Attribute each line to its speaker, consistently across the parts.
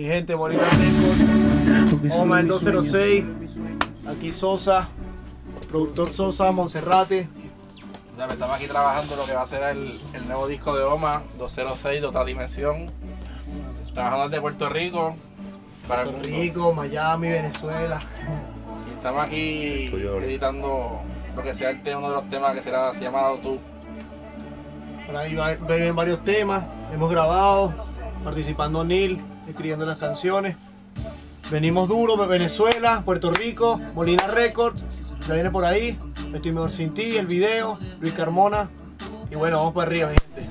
Speaker 1: Mi gente, Molina Record, Oma el 206, aquí Sosa, productor Sosa, Monserrate.
Speaker 2: Estamos aquí trabajando lo que va a ser el nuevo disco de Oma, 206 de otra dimensión. Trabajando desde Puerto Rico para
Speaker 1: Puerto Rico, Miami, Venezuela.
Speaker 2: Y estamos aquí editando lo que será uno de los temas que será llamado Tú.
Speaker 1: Por ahí ven varios temas, hemos grabado, participando Neil, escribiendo las canciones. Venimos duro, Venezuela, Puerto Rico, Molina Records, ya viene por ahí, Estoy Mejor Sin Ti, el video, Luis Carmona. Y bueno, vamos para arriba, mi gente.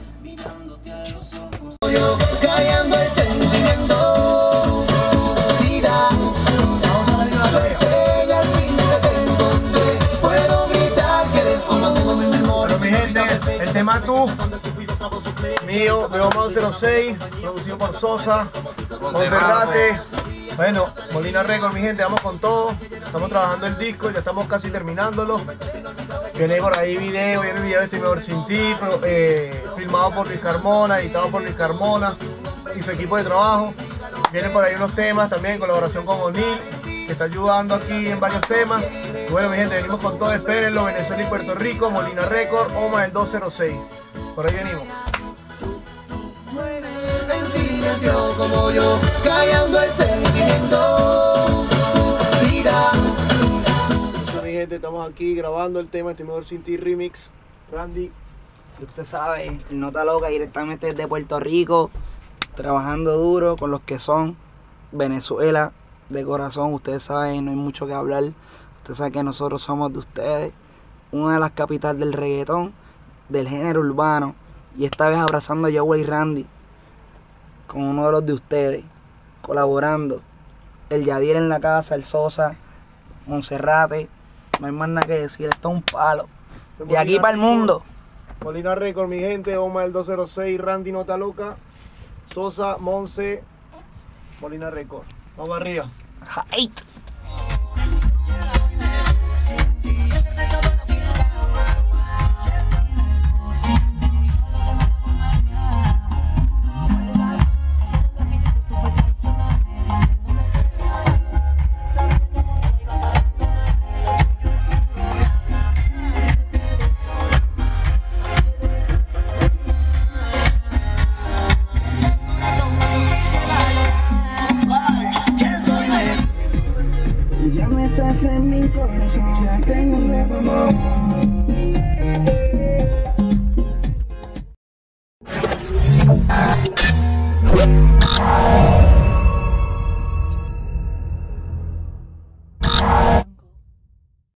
Speaker 3: Callando el sentimiento, vida, suerte y al fin te encontré. Puedo gritar que eres como tengo mi memoria.
Speaker 1: Bueno, mi gente, el tema Tú, mío, de Oma 206, producido por Sosa, Monserrate. Bueno, Molina Records, mi gente, vamos con todo. Estamos trabajando el disco, ya estamos casi terminándolo. Viene por ahí video, viene el video de Estoy Mejor Sin Ti, filmado por Luis Carmona, editado por Luis Carmona y su equipo de trabajo. Vienen por ahí unos temas también en colaboración con O'Neal, que está ayudando aquí en varios temas. Y bueno, mi gente, venimos con todo, espérenlo, Venezuela y Puerto Rico, Molina Records, Oma el 206. Por ahí venimos.
Speaker 3: En silencio como yo, callando el sentimiento, vida.
Speaker 1: Bueno, mi gente, estamos aquí grabando el tema Estoy Mejor Sin Ti remix. Randy.
Speaker 4: Usted sabe, Nota Loca directamente desde Puerto Rico, trabajando duro con los que son Venezuela de corazón. Ustedes saben, no hay mucho que hablar. Usted sabe que nosotros somos de ustedes, una de las capitales del reggaetón, del género urbano. Y esta vez abrazando a Joey y Randy con uno de los de ustedes, colaborando. El Yadier en la casa, el Sosa, Monserrate. No hay más nada que decir, esto es un palo. De aquí para el mundo.
Speaker 1: Molina Records, mi gente, Oma el 206, Randy Nota Loca, Sosa, Monse, Molina Records. Vamos arriba.
Speaker 4: Hate.
Speaker 3: Ya no estás en mi corazón, ya tengo un nuevo amor.